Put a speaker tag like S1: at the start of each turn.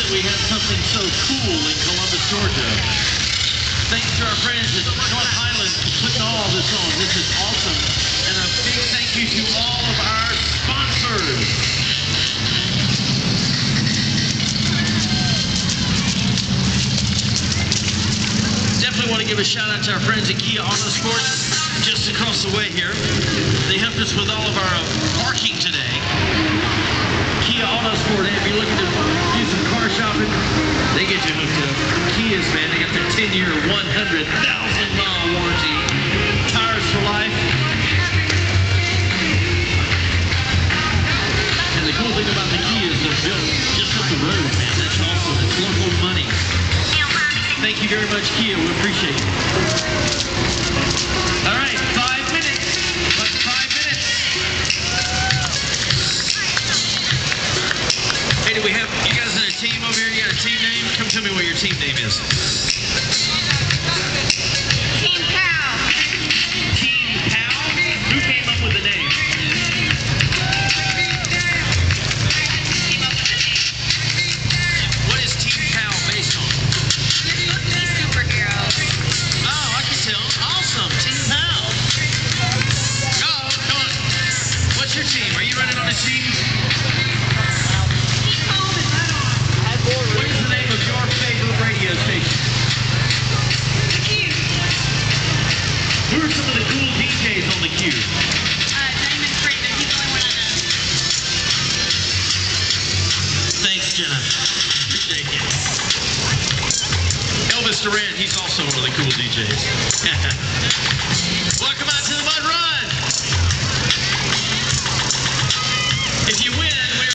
S1: that we have something so cool in Columbus, Georgia. Thanks to our friends at North Highland for putting all this on. This is awesome. And a big thank you to all of our sponsors. Definitely want to give a shout out to our friends at Kia Autosports just across the way here. They helped us with all of our parking today. Kia Autosport, if you're looking to do some car shopping, they get you hooked up. Kias, man, they got their 10-year, 100,000-mile warranty. Tires for life. And the cool thing about the Kias, they're built just up the road, man. That's awesome. It's local money. Thank you very much, Kia. We appreciate it. All right, 5 minutes. But 5 minutes. Hey, do we have you guys in a team over here? You got a team name? Come tell me what your team name is.
S2: Team POW.
S1: Team POW? Who came up with the name? What is Team POW based on?
S2: Superheroes.
S1: Oh, I can tell. Awesome. Team POW. Oh, come on. What's your team? Are you running on a team? What is the name of your favorite radio station? Who are some of the cool DJs on the queue?
S2: Diamond Freeman. He's the only one I know.
S1: Thanks, Jenna. Appreciate it. Elvis Duran, he's also one of the cool DJs.